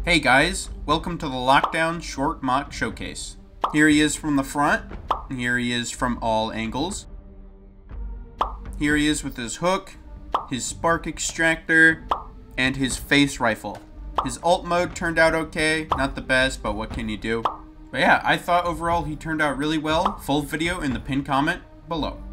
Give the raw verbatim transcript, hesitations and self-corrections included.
Hey guys, welcome to the Lockdown Short Mock Showcase. Here he is from the front, here he is from all angles. Here he is with his hook, his spark extractor, and his face rifle. His alt mode turned out okay, not the best, but what can you do? But yeah, I thought overall he turned out really well. Full video in the pinned comment below.